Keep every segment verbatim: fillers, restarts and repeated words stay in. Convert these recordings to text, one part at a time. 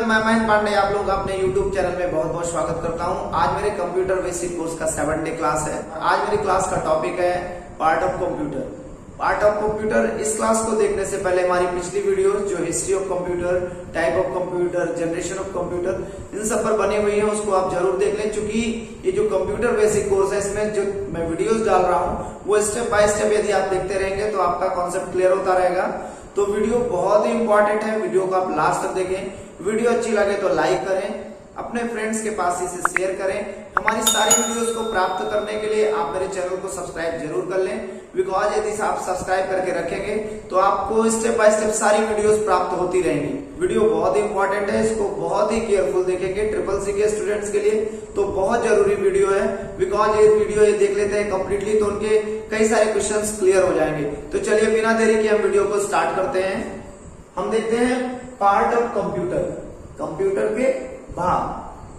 मैं महेंद्र पांडे आप लोग अपने यूट्यूब चैनल में बहुत बहुत स्वागत करता हूं। आज मेरे कंप्यूटर बेसिक कोर्स का सेवन डे क्लास है। आज मेरी क्लास का टॉपिक है part of computer. Part of computer, इस क्लास को देखने से पहले हमारी पिछली वीडियो जो history of computer, type of computer, generation of computer, इन सब पर बनी हुई है, उसको आप जरूर देख लें। चूंकि ये जो कंप्यूटर बेसिक कोर्स है, इसमें जो मैं वीडियोस डाल रहा हूँ वो स्टेप बाय स्टेप यदि आप देखते रहेंगे तो आपका कॉन्सेप्ट क्लियर होता रहेगा। तो वीडियो बहुत ही इंपॉर्टेंट है, वीडियो को आप लास्ट तक देखें। वीडियो अच्छी लगे तो लाइक करें, अपने फ्रेंड्स के पास इसे शेयर करें। हमारी सारी वीडियोस को प्राप्त करने के लिए आप मेरे चैनल को सब्सक्राइब जरूर कर लें, बिकॉज यदि आप सब्सक्राइब करके रखेंगे तो आपको स्टेप बाय स्टेप सारी वीडियोस प्राप्त होती रहेंगी। वीडियो बहुत ही इंपॉर्टेंट है, इसको बहुत ही केयरफुल देखेंगे। ट्रिपल सी के स्टूडेंट्स के लिए तो बहुत जरूरी वीडियो है, बिकॉज ये वीडियो ये देख लेते हैं कंप्लीटली तो उनके कई सारे क्वेश्चंस क्लियर हो जाएंगे। तो चलिए बिना देरी के हम वीडियो को स्टार्ट करते हैं। हम देखते हैं पार्ट ऑफ कंप्यूटर, कंप्यूटर के भाग।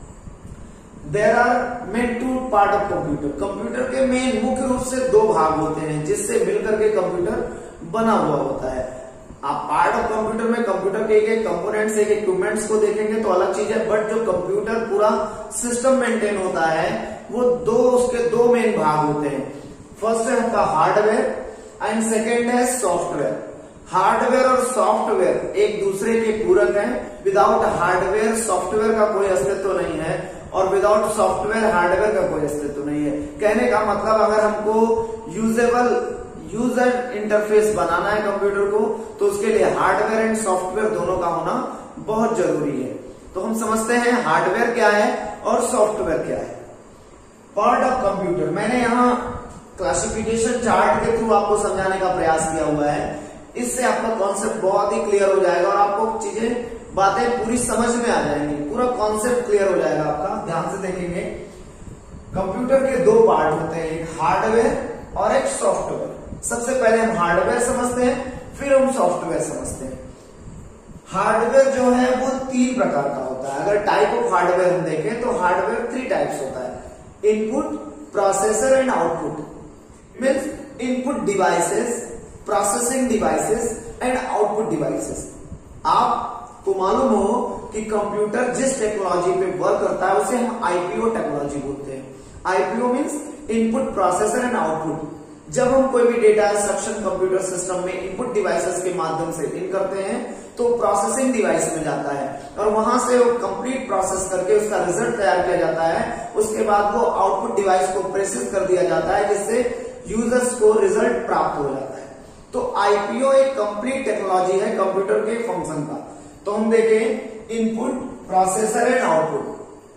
There are main two part of computer. Computer के मेन मुख्य रूप से दो भाग होते हैं जिससे मिलकर के कंप्यूटर बना हुआ होता है। आप पार्ट ऑफ कंप्यूटर में कंप्यूटर के एक कंपोनेंट्स, एक इक्विपमेंट्स को देखेंगे तो अलग चीज है, बट जो कंप्यूटर पूरा सिस्टम मेंटेन होता है वो दो, उसके दो मेन भाग होते हैं। फर्स्ट है आपका हार्डवेयर एंड सेकेंड है सॉफ्टवेयर। हार्डवेयर और सॉफ्टवेयर एक दूसरे के पूरक हैं। विदाउट हार्डवेयर सॉफ्टवेयर का कोई अस्तित्व नहीं है और विदाउट सॉफ्टवेयर हार्डवेयर का कोई अस्तित्व नहीं है। कहने का मतलब अगर हमको यूजेबल यूजर इंटरफेस बनाना है कंप्यूटर को तो उसके लिए हार्डवेयर एंड सॉफ्टवेयर दोनों का होना बहुत जरूरी है। तो हम समझते हैं हार्डवेयर क्या है और सॉफ्टवेयर क्या है। पार्ट ऑफ कंप्यूटर, मैंने यहाँ क्लासिफिकेशन चार्ट के थ्रू आपको समझाने का प्रयास किया हुआ है। इससे आपका कॉन्सेप्ट बहुत ही क्लियर हो जाएगा और आपको चीजें, बातें पूरी समझ में आ जाएंगी, पूरा कॉन्सेप्ट क्लियर हो जाएगा आपका। ध्यान से देखेंगे, कंप्यूटर के दो पार्ट होते हैं, एक हार्डवेयर और एक सॉफ्टवेयर। सबसे पहले हम हार्डवेयर समझते हैं, फिर हम सॉफ्टवेयर समझते हैं। हार्डवेयर जो है वो तीन प्रकार का होता है। अगर टाइप ऑफ हार्डवेयर हम देखें तो हार्डवेयर थ्री टाइप्स होता है, input, processor and output. Means input devices, processing devices and output devices. आपको मालूम हो कि कंप्यूटर जिस टेक्नोलॉजी पे वर्क करता है उसे हम आईपीओ टेक्नोलॉजी बोलते हैं। IPO means input, processor and output. जब हम कोई भी डेटा इंस्ट्रक्शन कंप्यूटर सिस्टम में इनपुट डिवाइसेस के माध्यम से इन करते हैं तो प्रोसेसिंग डिवाइस में जाता है और वहां से वो कंप्लीट प्रोसेस करके उसका रिजल्ट तैयार किया जाता है। उसके बाद वो आउटपुट डिवाइस को प्रोसेस कर दिया जाता है जिससे यूजर्स को रिजल्ट प्राप्त हो जाता है। तो आईपीओ एक कंप्लीट टेक्नोलॉजी है कंप्यूटर के फंक्शन का। तो हम देखें input, processor and output.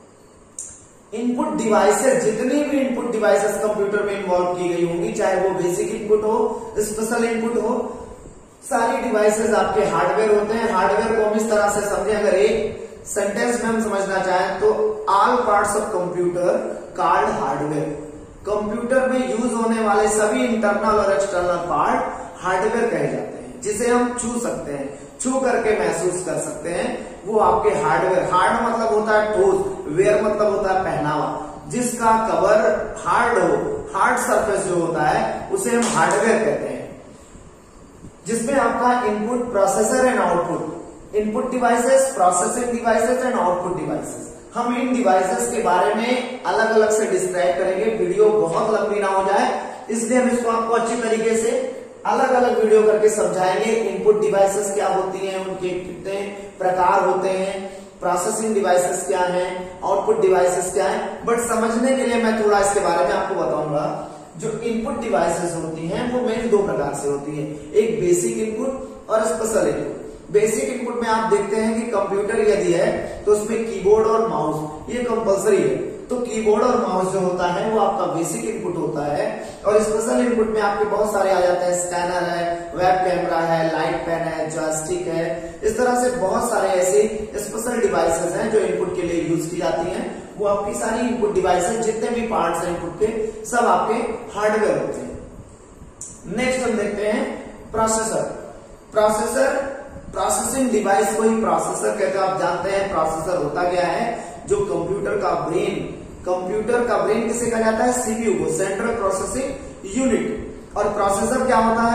Input devices, जितनी भी इनपुट डिवाइसेस कंप्यूटर में इन्वॉल्व की गई होंगी, चाहे वो बेसिक इनपुट हो, स्पेशल इनपुट हो, सारी डिवाइसेस आपके हार्डवेयर होते हैं। हार्डवेयर को हम इस तरह से समझें, अगर एक सेंटेंस में हम समझना चाहें तो all parts of computer called hardware. Computer में यूज होने वाले सभी इंटरनल और एक्सटर्नल पार्ट हार्डवेयर कहे जाते हैं, जिसे हम छू सकते हैं, छू करके महसूस कर सकते हैं, वो आपके हार्डवेयर। हार्ड मतलब होता है ठोस, वेयर मतलब होता है पहनावा। जिसका कवर हार्ड हो, हार्ड सरफेस जो होता है उसे हम हार्डवेयर कहते हैं। जिसमें आपका input, processor and output, input devices, processing devices and output devices. हम इन डिवाइसेस के बारे में अलग अलग से डिस्क्राइब करेंगे, वीडियो बहुत लंबी ना हो जाए, इसलिए हम इसको आपको अच्छी तरीके से अलग अलग वीडियो करके समझाएंगे। इनपुट डिवाइसेस क्या होती हैं, उनके कितने प्रकार होते हैं, प्रोसेसिंग डिवाइसेस क्या हैं, आउटपुट डिवाइसेस क्या हैं। बट समझने के लिए मैं थोड़ा इसके बारे में आपको बताऊंगा। जो इनपुट डिवाइसेस होती हैं वो मेन दो प्रकार से होती हैं, एक बेसिक इनपुट और स्पेशल इनपुट। बेसिक इनपुट में आप देखते हैं कि कंप्यूटर यदि है तो उसमें कीबोर्ड और माउस ये कंपलसरी है। तो कीबोर्ड और माउस जो होता है वो आपका बेसिक इनपुट होता है। और स्पेशल इनपुट में आपके बहुत सारे आ जाते हैं, स्कैनर है, वेब कैमरा है, लाइट पेन है, जॉयस्टिक है। इस तरह से बहुत सारे ऐसे स्पेशल डिवाइसेस हैं जो इनपुट के लिए यूज की जाती हैं। वो आपकी सारी इनपुट डिवाइसेस, जितने भी पार्ट्स हैं इनपुट के, सब आपके हार्डवेयर होते हैं। नेक्स्ट हम देखते हैं प्रोसेसर। प्रोसेसर प्रोसेसिंग डिवाइस को ही प्रोसेसर कहते हैं। आप जानते हैं प्रोसेसर होता क्या है, जो कंप्यूटर का ब्रेन, कंप्यूटर का ब्रेन किसे कहा जाता है, सीपीयू को, सेंट्रल प्रोसेसिंग यूनिट। और प्रोसेसर क्या होता है,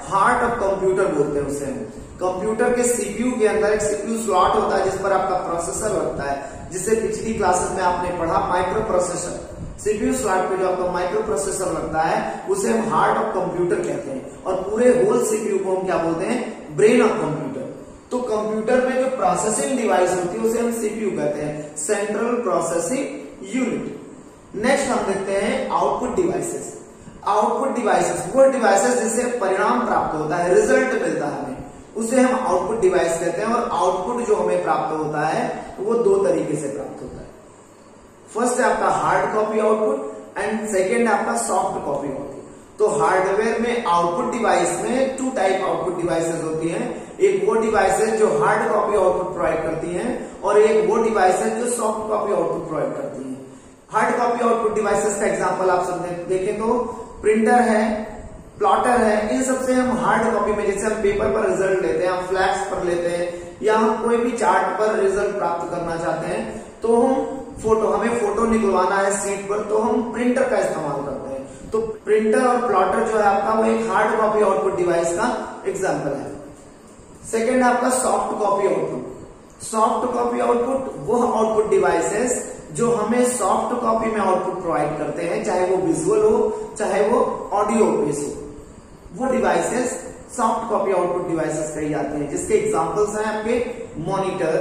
हार्ट ऑफ कंप्यूटर बोलते हैं उसे हम। कंप्यूटर के सीपीयू के अंदर एक सीपीयू स्लॉट होता है जिस पर आपका प्रोसेसर लगता है, जिसे पिछली क्लासेस में आपने पढ़ा माइक्रो प्रोसेसर। सीपीयू स्लॉट पे जो आपका माइक्रो प्रोसेसर लगता है उसे हम हार्ट ऑफ कंप्यूटर कहते हैं, और पूरे होल सीपीयू को हम क्या बोलते हैं, ब्रेन ऑफ कंप्यूटर। तो कंप्यूटर में जो प्रोसेसिंग डिवाइस होती है उसे हम सीपीयू कहते हैं, सेंट्रल प्रोसेसिंग यूनिट। नेक्स्ट हम देखते हैं आउटपुट डिवाइसेस। आउटपुट डिवाइसेस वो डिवाइसेस जिससे परिणाम प्राप्त होता है, रिजल्ट मिलता है हमें, उसे हम आउटपुट डिवाइस कहते हैं। और आउटपुट जो हमें प्राप्त होता है वो दो तरीके से प्राप्त होता है। फर्स्ट है आपका hard copy output and second है आपका सॉफ्ट कॉपी आउटपुट। तो हार्डवेयर में आउटपुट डिवाइस में टू टाइप आउटपुट डिवाइसेस होती हैं। एक वो डिवाइसेस जो हार्ड कॉपी आउटपुट प्रोवाइड करती हैं, और एक वो डिवाइसेस जो सॉफ्ट कॉपी आउटपुट प्रोवाइड करती हैं। हार्ड कॉपी आउटपुट डिवाइसेस का एग्जांपल आप सब देखें तो प्रिंटर है, प्लॉटर है, इन सबसे हम हार्ड कॉपी में, जैसे हम पेपर पर रिजल्ट लेते हैं, हम फ्लैक्स पर लेते हैं, या हम कोई भी चार्ट पर रिजल्ट प्राप्त करना चाहते हैं, तो हम फोटो हमें फोटो निकलवाना है सीट पर, तो हम प्रिंटर का इस्तेमाल करते हैं। तो प्रिंटर और प्लॉटर जो है आपका वो एक हार्ड कॉपी आउटपुट डिवाइस का एग्जाम्पल है। सेकेंड है आपका soft copy output. Soft copy output वो आउटपुट डिवाइसेस जो हमें सॉफ्ट कॉपी में आउटपुट प्रोवाइड करते हैं, चाहे वो विजुअल हो चाहे वो ऑडियो बेस हो, वो devices soft copy output devices कही जाती हैं। जिसके एग्जांपल्स हैं आपके मॉनिटर,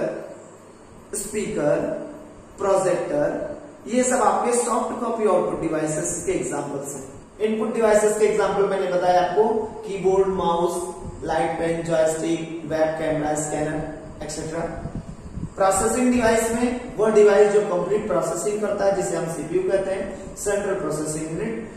स्पीकर, प्रोजेक्टर, ये सब आपके सॉफ्ट कॉपी आउटपुट डिवाइसेस के एग्जांपल्स हैं। इनपुट डिवाइसेस के एग्जांपल मैंने बताया आपको, keyboard, mouse, light pen, joystick, web camera, scanner etcetera. Processing device में वो डिवाइस जो कंप्लीट प्रोसेसिंग करता है, जिसे हम सीपीयू कहते हैं, सेंट्रल प्रोसेसिंग यूनिट।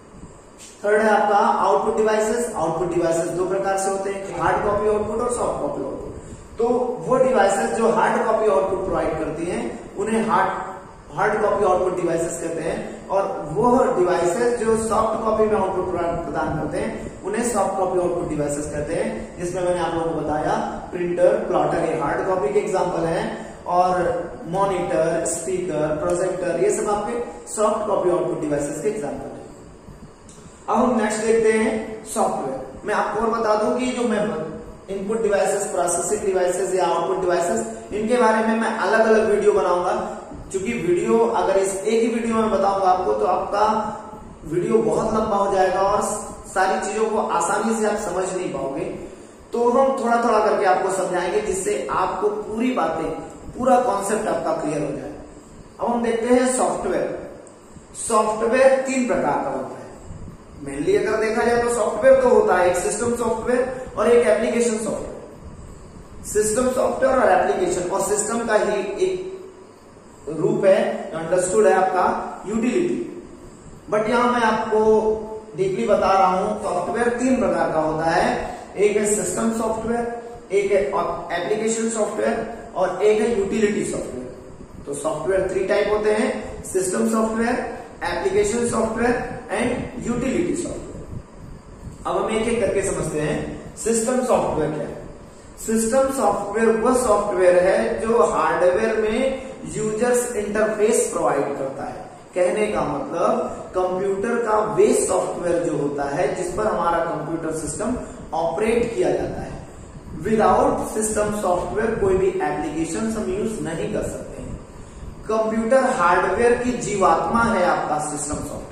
थर्ड है आपका आउटपुट डिवाइसेस। आउटपुट डिवाइसेस दो प्रकार से होते हैं, हार्ड कॉपी आउटपुट और सॉफ्ट कॉपी आउटपुट। तो वो डिवाइसेस जो हार्ड कॉपी आउटपुट प्रोवाइड करती हैं उन्हें hard hard copy output devices कहते हैं, और वो डिवाइसेस जो सॉफ्ट कॉपी में आउटपुट प्रदान करते हैं उन्हें सॉफ्ट कॉपी आउटपुट डिवाइसेस कहते हैं। जिसमें मैंने आप लोगों को बताया प्रिंटर, प्लॉटर ये हार्ड कॉपी के एग्जांपल हैं, और मॉनिटर, स्पीकर, प्रोजेक्टर ये सब आपके सॉफ्ट कॉपी आउटपुट डिवाइसेस के एग्जांपल हैं। अब हम नेक्स्ट देखते हैं सॉफ्टवेयर। मैं आपको और बता दूं कि जो मैं इनपुट डिवाइसेस, प्रोसेसिंग डिवाइसेस या आउटपुट डिवाइसेस, इनके बारे में मैं अलग अलग वीडियो बनाऊंगा। क्योंकि वीडियो अगर इस एक ही वीडियो में बताऊंगा आपको तो आपका वीडियो बहुत लंबा हो जाएगा और सारी चीजों को आसानी से आप समझ नहीं पाओगे। तो हम थोड़ा थोड़ा करके आपको समझाएंगे जिससे आपको पूरी बातें, पूरा कॉन्सेप्ट आपका क्लियर हो जाए। अब हम देखते हैं सॉफ्टवेयर। सॉफ्टवेयर तीन प्रकार का होता है मेनली। अगर देखा जाए तो सॉफ्टवेयर तो होता है एक सिस्टम सॉफ्टवेयर और एक एप्लीकेशन सॉफ्टवेयर। सिस्टम सॉफ्टवेयर और एप्लीकेशन, और सिस्टम का ही एक रूप है, अंडरस्टूड है आपका यूटिलिटी। बट यहां मैं आपको डीपली बता रहा हूं, सॉफ्टवेयर तीन प्रकार का होता है। एक है सिस्टम सॉफ्टवेयर, एक है एप्लीकेशन सॉफ्टवेयर, और एक है यूटिलिटी सॉफ्टवेयर। तो सॉफ्टवेयर थ्री टाइप होते हैं, system software, application software and utility software. अब हम एक एक करके समझते हैं सिस्टम सॉफ्टवेयर क्या है। सिस्टम सॉफ्टवेयर वह सॉफ्टवेयर है जो हार्डवेयर में यूजर्स इंटरफेस प्रोवाइड करता है। कहने का मतलब कंप्यूटर का वे सॉफ्टवेयर जो होता है जिस पर हमारा कंप्यूटर सिस्टम ऑपरेट किया जाता है। विदाउट सिस्टम सॉफ्टवेयर कोई भी एप्लीकेशन हम यूज नहीं कर सकते हैं। कंप्यूटर हार्डवेयर की जीवात्मा है आपका system software.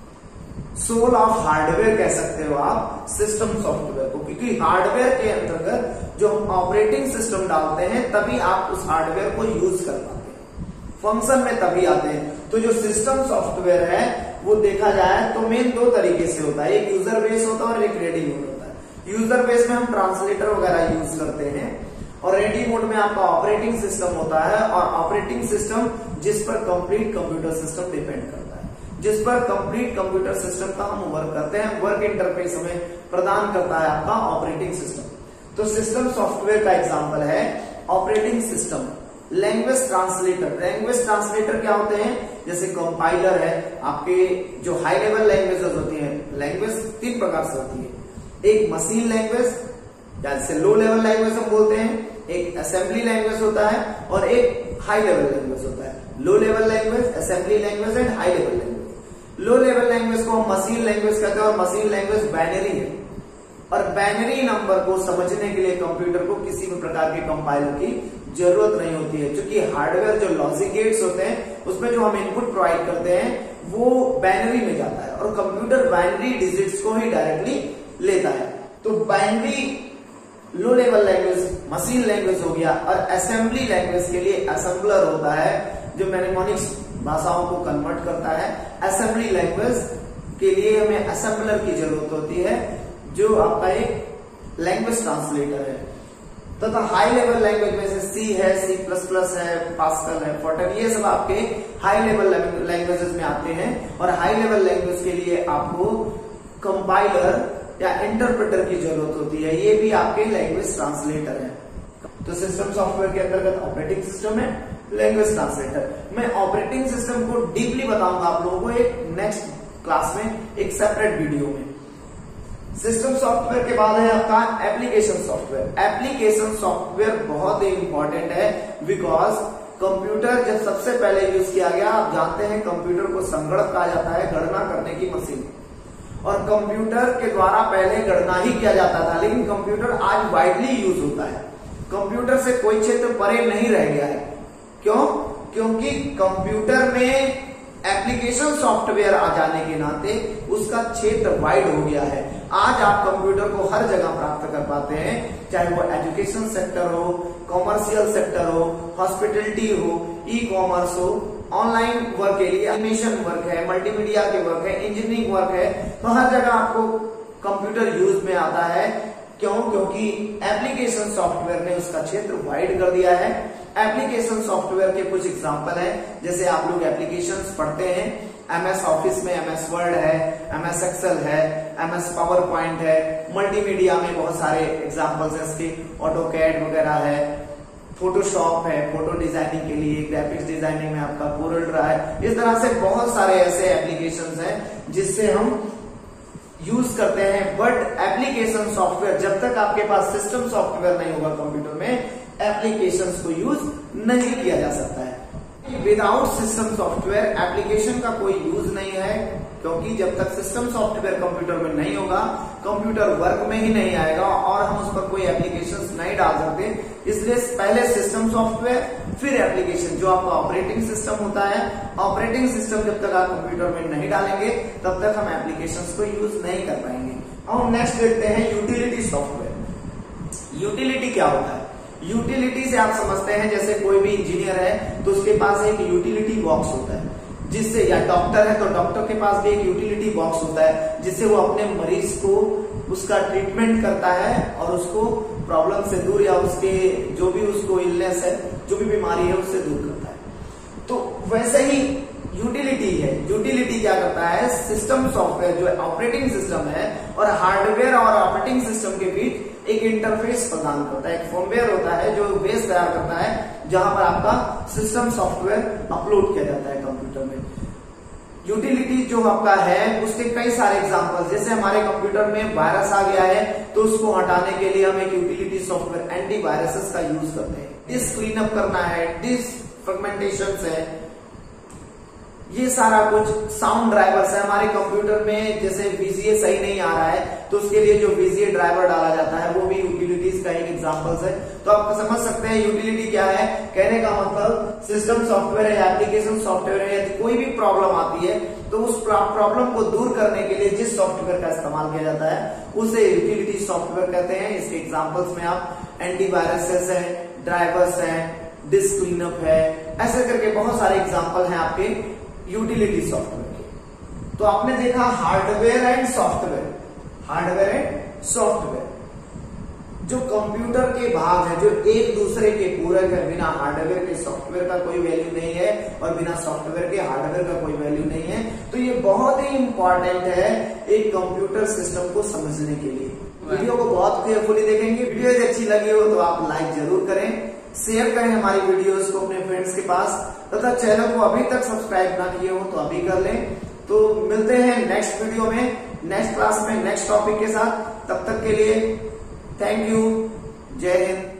Soul of hardware कह सकते हो आप सिस्टम सॉफ्टवेयर को, क्योंकि हार्डवेयर के अंतर्गत जो हम ऑपरेटिंग सिस्टम डालते हैं तभी आप उस हार्डवेयर को यूज कर पाते हैं, फंक्शन में तभी आते हैं। तो जो सिस्टम सॉफ्टवेयर है वो देखा जाए तो मेन दो तरीके से होता है, एक यूजर बेस होता है और एक रेडी मोड होता है। यूजर बेस में हम ट्रांसलेटर वगैरह यूज करते हैं, और रेडी मोड में आपका ऑपरेटिंग सिस्टम होता है, और ऑपरेटिंग सिस्टम जिस पर कंप्लीट कंप्यूटर सिस्टम डिपेंड करता है, जिस पर कंप्लीट कंप्यूटर सिस्टम का हम वर्क करते हैं, वर्क इंटरफेस हमें प्रदान करता है आपका ऑपरेटिंग सिस्टम। तो सिस्टम सॉफ्टवेयर का एग्जांपल है operating system, language translator. Language translator क्या होते हैं, जैसे कंपाइलर है, आपके जो हाई लेवल लैंग्वेजेस होती हैं। लैंग्वेज तीन प्रकार से होती है, एक मशीन लैंग्वेज जैसे लो लेवल लैंग्वेज हम बोलते हैं, एक असेंबली लैंग्वेज होता है, और एक हाई लेवल लैंग्वेज होता है। Low level language, assembly language and high level language. Low level language को हम मशीन लैंग्वेज कहते हैं, और मशीन लैंग्वेज बाइनरी है, और बाइनरी नंबर को समझने के लिए कंप्यूटर को किसी भी प्रकार के कंपाइलर की जरूरत नहीं होती है, क्योंकि हार्डवेयर जो लॉजिक गेट्स होते हैं उसमें जो हम इनपुट प्रोवाइड करते हैं वो बाइनरी में जाता है और कंप्यूटर बाइनरी डिजिट्स को ही डायरेक्टली लेता है। तो binary low level language machine language हो गया, और असेंबली लैंग्वेज के लिए असेंबलर होता है जो मैनेमोनिक्स भाषाओं को कन्वर्ट करता है। असेंबली लैंग्वेज के लिए हमें असेंबलर की जरूरत होती है जो आपका एक लैंग्वेज ट्रांसलेटर है। तथा हाई लेवल लैंग्वेज में से सी है, सी प्लस प्लस है, पास्कल है, फोर्टन, ये सब आपके हाई लेवल लैंग्वेजेस में आते हैं। और हाई लेवल लैंग्वेज के लिए आपको कंपाइलर या इंटरप्रेटर की जरूरत होती है, ये भी आपके लैंग्वेज ट्रांसलेटर है। तो सिस्टम सॉफ्टवेयर के अंतर्गत ऑपरेटिंग सिस्टम है, लैंग्वेज ट्रांसलेटर। मैं ऑपरेटिंग सिस्टम को डीपली बताऊंगा आप लोगों को एक नेक्स्ट क्लास में, एक सेपरेट वीडियो में। सिस्टम सॉफ्टवेयर के बाद है आपका एप्लीकेशन सॉफ्टवेयर। एप्लीकेशन सॉफ्टवेयर बहुत ही इंपॉर्टेंट है, बिकॉज कंप्यूटर जब सबसे पहले यूज किया गया, आप जानते हैं कंप्यूटर को संगणक कहा जाता है, गणना करने की मशीन। और कंप्यूटर के द्वारा पहले गणना ही किया जाता था, लेकिन कंप्यूटर आज वाइडली यूज होता है। कंप्यूटर से कोई क्षेत्र परे नहीं रह गया है। क्यों? क्योंकि कंप्यूटर में एप्लीकेशन सॉफ्टवेयर आ जाने के नाते उसका क्षेत्र वाइड हो गया है। आज आप कंप्यूटर को हर जगह प्राप्त कर पाते हैं, चाहे वो एजुकेशन सेक्टर हो, कॉमर्शियल सेक्टर हो, हॉस्पिटलिटी हो, ई कॉमर्स हो, ऑनलाइन वर्क के लिए एनिमेशन वर्क है, मल्टीमीडिया के वर्क है, इंजीनियरिंग वर्क है, तो हर जगह आपको कंप्यूटर यूज में आता है। क्यों? क्योंकि एप्लीकेशन सॉफ्टवेयर ने उसका क्षेत्र वाइड कर दिया है। एप्लीकेशन सॉफ्टवेयर के कुछ एग्जांपल हैं, जैसे आप लोग एप्लीकेशंस पढ़ते हैं, एमएस ऑफिस में एमएस वर्ड है, एमएस एक्सेल है, एमएस पावर पॉइंट है, मल्टीमीडिया में बहुत सारे एग्जांपल्स हैं इसके, ऑटोकैड वगैरह है, फोटोशॉप है, फोटो डिजाइनिंग के लिए, ग्राफिक्स डिजाइनिंग में आपका कोरल ड्रा है। इस तरह से बहुत सारे ऐसे एप्लीकेशंस हैं जिससे हम यूज करते हैं। बट एप्लीकेशन सॉफ्टवेयर, जब तक आपके पास सिस्टम सॉफ्टवेयर नहीं होगा कंप्यूटर में, एप्लीकेशंस को यूज नहीं किया जा सकता है। विदाउट सिस्टम सॉफ्टवेयर एप्लीकेशन का कोई यूज नहीं है, क्योंकि जब तक सिस्टम सॉफ्टवेयर कंप्यूटर में नहीं होगा, कंप्यूटर वर्क में ही नहीं आएगा और हम उस पर कोई एप्लीकेशंस नहीं डाल सकते। इसलिए पहले सिस्टम सॉफ्टवेयर, फिर एप्लीकेशन, जो आपका ऑपरेटिंग सिस्टम होता है। ऑपरेटिंग सिस्टम जब तक आप कंप्यूटर में नहीं डालेंगे, तब तक हम एप्लीकेशंस को यूज नहीं कर पाएंगे। अब नेक्स्ट देखते हैं यूटिलिटी सॉफ्टवेयर। यूटिलिटी क्या होता है? यूटिलिटी से आप समझते हैं, जैसे कोई भी इंजीनियर है तो उसके पास एक यूटिलिटी बॉक्स होता है, जिससे, या डॉक्टर है तो डॉक्टर के पास भी एक यूटिलिटी बॉक्स होता है, जिससे वो अपने मरीज को उसका ट्रीटमेंट करता है और उसको प्रॉब्लम से दूर, या उसके जो भी उसको इलनेस है, जो भी बीमारी है, उससे दूर करता है। तो वैसे ही यूटिलिटी है। यूटिलिटी क्या करता है? सिस्टम सॉफ्टवेयर जो ऑपरेटिंग सिस्टम है और हार्डवेयर और ऑपरेटिंग सिस्टम के बीच एक इंटरफेस प्रदान करता है, एक फर्मवेयर होता है जो बेस तैयार करता है, जहां पर आपका सिस्टम सॉफ्टवेयर अपलोड किया जाता है कंप्यूटर में। यूटिलिटी जो आपका है उसके कई सारे एग्जांपल्स, जैसे हमारे कंप्यूटर में वायरस आ गया है तो उसको हटाने के लिए हम एक यूटिलिटी सॉफ्टवेयर एंटी वायरसेस का यूज करते हैं। डिस्क क्लीनअप करना है, डिस्क फ्रेगमेंटेशन है, ये सारा कुछ। साउंड ड्राइवर्स है हमारे कंप्यूटर में, जैसे वीजीए सही नहीं आ रहा है तो उसके लिए जो वीजीए ड्राइवर डाला जाता है वो भी यूटिलिटीज का एक एग्जांपल्स है। तो आप समझ सकते हैं यूटिलिटी क्या है। कहने का मतलब सिस्टम सॉफ्टवेयर है, एप्लीकेशन सॉफ्टवेयर है, यदि कोई भी प्रॉब्लम आती है तो उस प्रॉब्लम को दूर करने के लिए जिस सॉफ्टवेयर का इस्तेमाल किया जाता है उसे यूटिलिटी सॉफ्टवेयर कहते हैं। इसके एग्जाम्पल्स में आप एंटीवायरसेस है, ड्राइवर्स है, डिस्क क्लीनअप है, ऐसे करके बहुत सारे एग्जाम्पल है आपके यूटिलिटी सॉफ्टवेयर के। तो आपने देखा hardware and software, hardware and software जो कंप्यूटर के भाग है, जो एक दूसरे के पूरक है। बिना हार्डवेयर के सॉफ्टवेयर का कोई वैल्यू नहीं है और बिना सॉफ्टवेयर के हार्डवेयर का कोई वैल्यू नहीं है। तो ये बहुत ही इंपॉर्टेंट है एक कंप्यूटर सिस्टम को समझने के लिए। वीडियो को बहुत केयरफुली देखेंगे। वीडियो यदि अच्छी लगी हो तो आप लाइक जरूर करें, शेयर करें हमारी वीडियोस को अपने फ्रेंड्स के पास, तथा चैनल को अभी तक सब्सक्राइब ना किए हो तो अभी कर लें। तो मिलते हैं नेक्स्ट वीडियो में, नेक्स्ट क्लास में, नेक्स्ट टॉपिक के साथ। तब तक के लिए थैंक यू, जय हिंद।